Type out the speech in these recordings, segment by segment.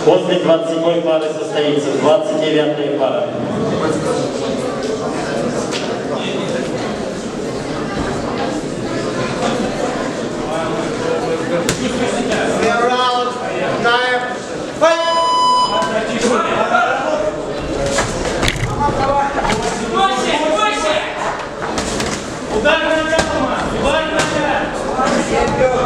После 27-й пары состоится 29-я пара. Удар на нога, удар на нога.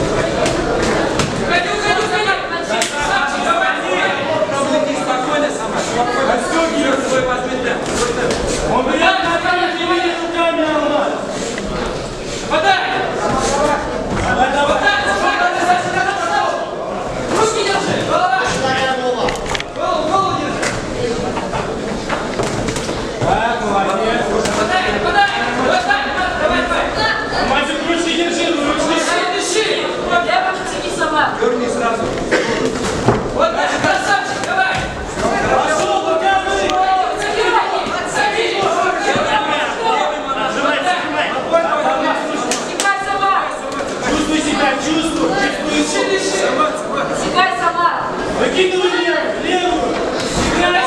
Он берет ногами, не выйдет руками, Алмаз. Подай! Давай, давай! Руки держи! Голова! Голову держи! Так, молодец! Подай! Подай! Давай! Алмазик, ручки держи! Держи! Я буду тяни сама! Дерни сразу! Вот так, красавчик, давай! Пошел, покажи! Чувствуй! Сигай сама! Выкидывай левую! Сигай!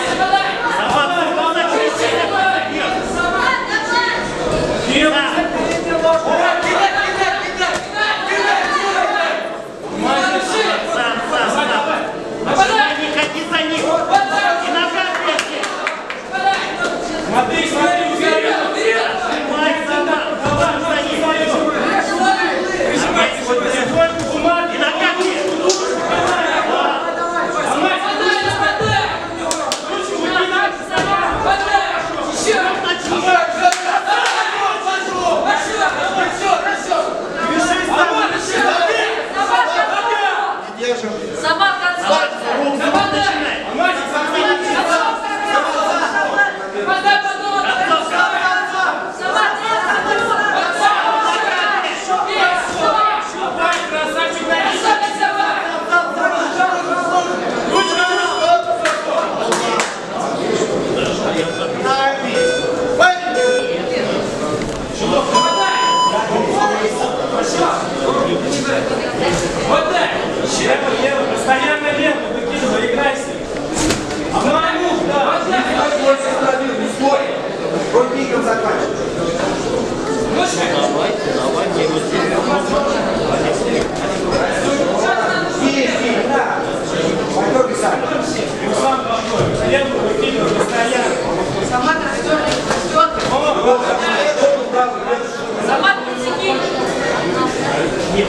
Постоянно левую выкидывай, играйся. Обманул, да. Не стой. Ротником заканчивай. Давай, не Здесь, да. Пойдем, сам. Руслан Павлович, левую выкидывай постоянно. Сама растет. Сама подсеки. Нет.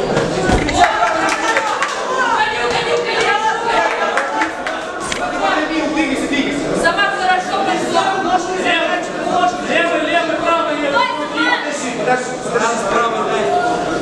Сама хорошо пошла. Левый, правый, левый. Справа дай.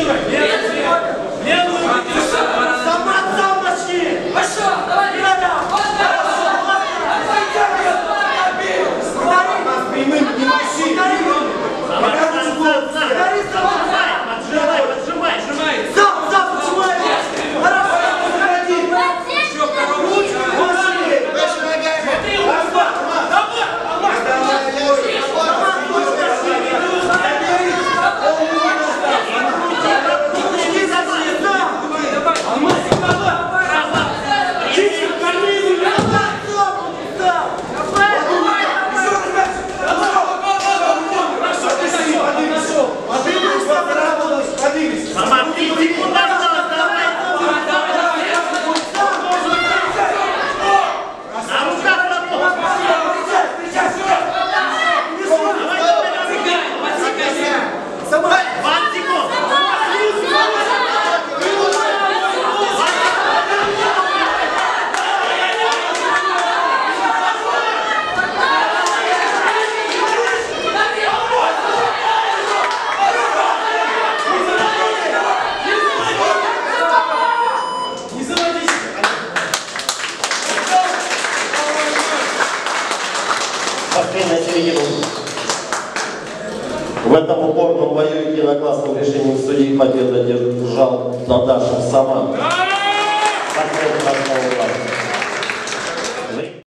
Левую выдержи. Самат сам начни! Пошел, давай, ребята! Вот так! Нас прямым не мощи! Поджимай, поджимай. Сам, поджимай! Хорошо, заходи! Еще второй. Смотри, Давай. Самат, 3 секунды осталось, давай. На руках работай. Самат! 20 секунд. Не заводись. Пошли на середину. В этом упорном бою единогласным решением судей победу одержал Дадашев Самат.